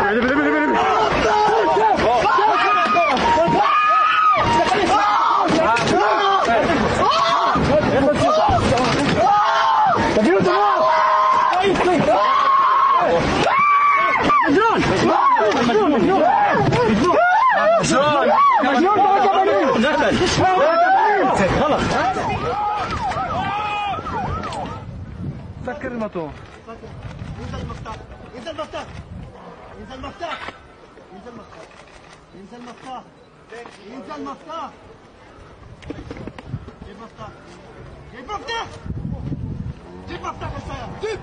سكر الموتور. ينزل المفتاح. ينزل المفتاح. ينزل المفتاح. ينزل المفتاح. ينزل المفتاح. ينزل المفتاح. جيب مفتاح. جيب مفتاح. جيب مفتاح السيارة.